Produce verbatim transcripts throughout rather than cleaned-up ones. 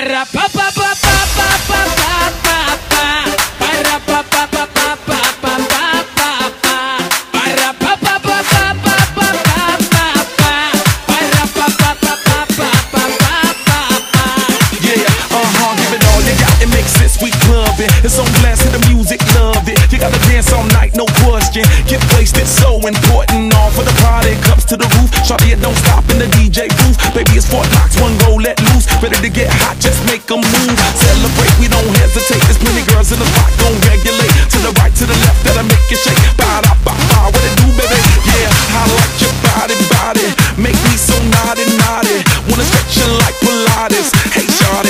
It's on blast to the music, love it. You gotta dance all night, no question. Get wasted, so important. All for the party, cups to the roof. Shawty, it don't stop in the D J booth. Baby, it's Fort Knox, one go let loose. Ready to get hot, just make 'em move. Celebrate, we don't hesitate. There's plenty girls in the spot, gon' regulate. To the right, to the left, that'll make you shake. Ba da ba ba, what it do, baby? Yeah, I like your body, body. Make me so naughty, naughty. Wanna stretch you like Pilates. Hey, shawty.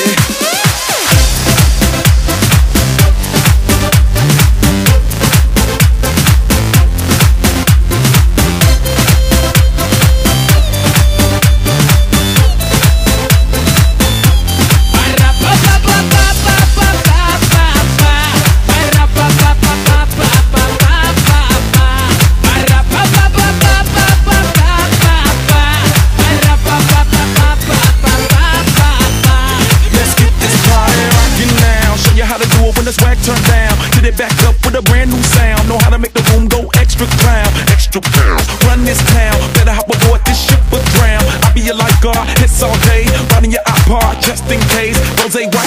Turn down, get it back up with a brand new sound. Know how to make the room go extra clown, extra pounds. Run this town, better hop aboard this ship or drown. I be your lifeguard, it's all day, riding your iPod just in case. Rose white.